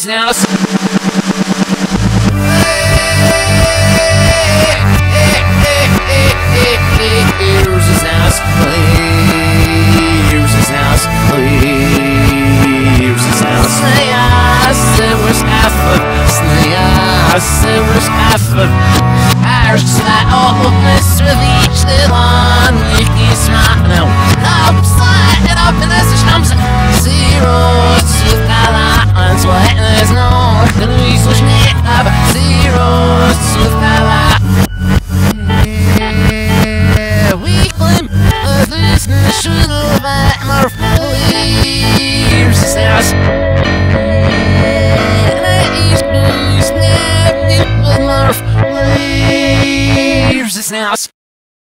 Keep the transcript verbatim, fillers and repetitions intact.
his house. Here's his house. Here's his house. Here's his house. It was effort. It was effort. Irish that awfulness with each little one. Make me smile now.